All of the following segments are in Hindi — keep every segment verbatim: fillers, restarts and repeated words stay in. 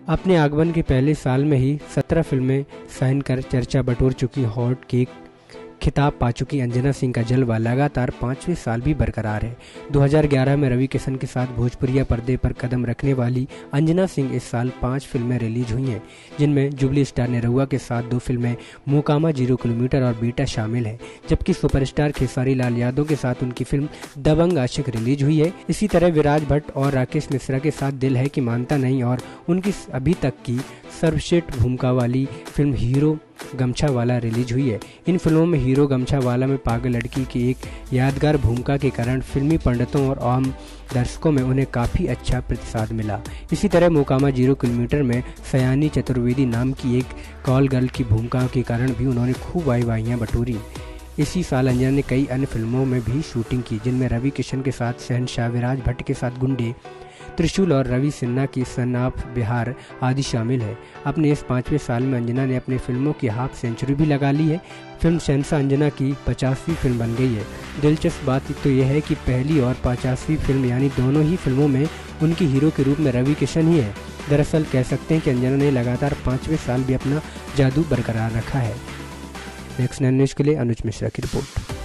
अपने आगमन के पहले साल में ही सत्रह फिल्में साइन कर चर्चा बटोर चुकी हॉट केक खिताब पा चुकी अंजना सिंह का जलवा लगातार पाँचवें साल भी बरकरार है। दो हज़ार ग्यारह में रवि किशन के साथ भोजपुरिया पर्दे पर कदम रखने वाली अंजना सिंह इस साल पाँच फिल्में रिलीज हुई हैं, जिनमें जुबली स्टार निरहुआ के साथ दो फिल्में मोकामा जीरो किलोमीटर और बेटा शामिल है, जबकि सुपरस्टार खेसारी लाल यादव के साथ उनकी फिल्म दबंग आशिक रिलीज हुई है। इसी तरह विराज भट्ट और राकेश मिश्रा के साथ दिल है कि मानता नहीं और उनकी अभी तक की सर्वश्रेष्ठ भूमिका वाली फिल्म हीरो गमछा वाला रिलीज हुई है। इन फिल्मों में हीरो गमछा वाला में पागल लड़की की एक यादगार भूमिका के कारण फिल्मी पंडितों और आम दर्शकों में उन्हें काफ़ी अच्छा प्रतिसाद मिला। इसी तरह मोकामा जीरो किलोमीटर में सयानी चतुर्वेदी नाम की एक कॉल गर्ल की भूमिका के कारण भी उन्होंने खूब वाहवाहियां बटोरी। इसी साल अंजना ने कई अन्य फिल्मों में भी शूटिंग की, जिनमें रवि किशन के साथ शहनशाह, विराज भट्ट के साथ गुंडे, त्रिशूल और रवि सिन्हा की सन ऑफ बिहार आदि शामिल है। अपने इस पाँचवें साल में अंजना ने अपनी फिल्मों की हाफ सेंचुरी भी लगा ली है। फिल्म शहनशाह अंजना की पचासवीं फिल्म बन गई है। दिलचस्प बात तो यह है कि पहली और पचासवीं फिल्म यानी दोनों ही फिल्मों में उनकी हीरो के रूप में रवि किशन ही है। दरअसल कह सकते हैं कि अंजना ने लगातार पाँचवें साल भी अपना जादू बरकरार रखा है। नेक्स्ट नाइन न्यूज़ के लिए अनुज मिश्रा की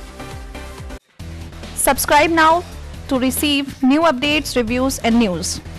रिपोर्ट। Subscribe now to receive new updates, reviews and news.